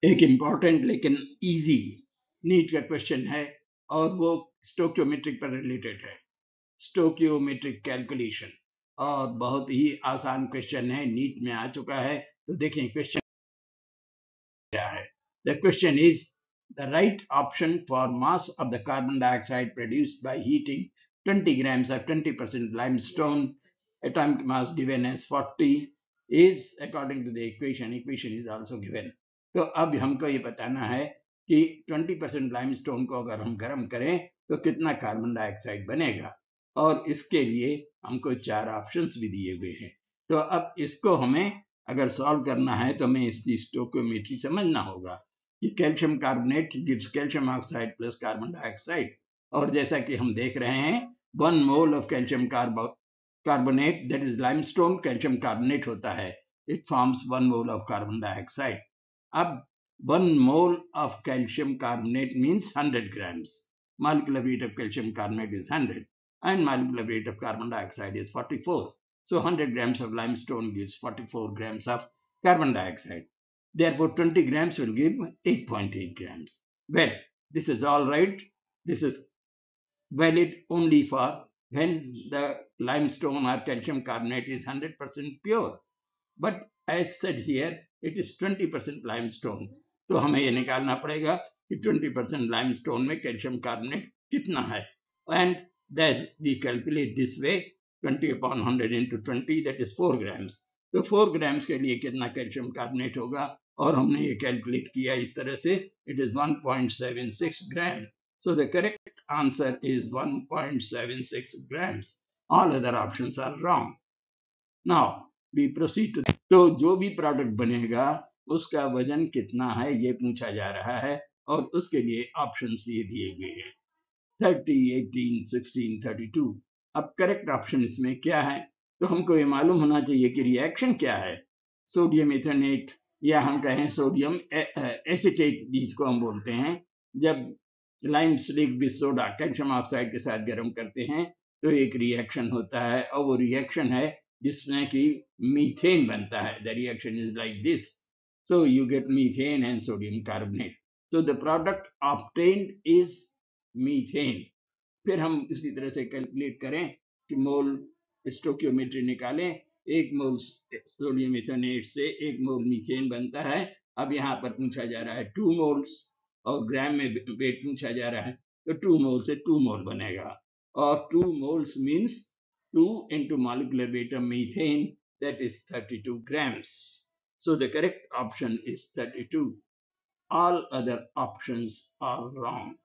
एक इम्पॉर्टेंट लेकिन easy NEET का क्वेश्चन है और वो स्टोकियोमेट्रिक पर रिलेटेड है, स्टोकियोमेट्रिक कैलकुलेशन, और बहुत ही आसान क्वेश्चन है, नीट में आ चुका है। तो देखें क्वेश्चन क्या है। The question is the right option for mass of the carbon dioxide produced by heating 20 grams of 20% limestone, atomic mass given as 40 is according to the equation is also given। तो अब हमको ये बताना है कि 20% limestone को अगर हम गर्म करें तो कितना कार्बन डाइऑक्साइड बनेगा, और इसके लिए हमको 4 ऑप्शंस भी दिए हुए हैं। तो अब इसको हमें अगर सॉल्व करना है तो हमें इसकी स्टोकियोमेट्री समझना होगा कि calcium carbonate gives calcium oxide plus carbon dioxide, और जैसा कि हम देख रहे हैं 1 mole of calcium carbonate that is limestone calcium carbonate होता है, it forms 1 mole of carbon dioxide. अब 1 mole of calcium carbonate means 100 grams, molecular weight of calcium carbonate is 100 and molecular weight of carbon dioxide is 44. So 100 grams of limestone gives 44 grams of carbon dioxide. Therefore 20 grams will give 8.8 grams. Well, this is all right. This is valid only for when the limestone or calcium carbonate is 100% pure. But as said here, it is 20% limestone. तो हमें ये निकालना पड़ेगा कि 20% limestone में calcium carbonate कितना है, and that we calculate this way, 20 upon 100 into 20, that is 4 grams। तो 4 grams के लिए कितना calcium carbonate होगा, और हमने ये calculate किया इस तरह से, it is 1.76 gram। So the correct answer is 1.76 grams। All other options are wrong। Now we proceed to, तो जो भी प्रोडक्ट बनेगा उसका वजन कितना है ये पूछा जा रहा है, और उसके लिए ऑप्शंस ये दिए गए हैं 30, 18, 16, 32। अब करेक्ट ऑप्शन इसमें क्या है, तो हमको ये मालूम होना चाहिए कि रिएक्शन क्या है। सोडियम इथेनेट, या हम कहें सोडियम एसिटेट जिसको हम बोलते हैं, जब lime slick with soda calcium oxide के साथ गर्म करते हैं तो एक रिएक्शन होता है, और वो रिएक्शन है जिसमें कि मीथेन बनता है। The reaction is like this, so you get methane and sodium carbonate. So the product obtained is methane. फिर हम इसी तरह से कैलकुलेट करें कि मोल स्टोकियोमेट्री निकालें, 1 मोल सोडियम इथेनेट से 1 मोल मीथेन बनता है। अब यहाँ पर पूछा जा रहा है 2 मोल्स, और ग्राम में वेट पूछा जा रहा है, तो 2 मोल से 2 मोल बनेगा, और 2 moles means 2 into molecular weight of methane, that is 32 grams। So the correct option is 32। All other options are wrong।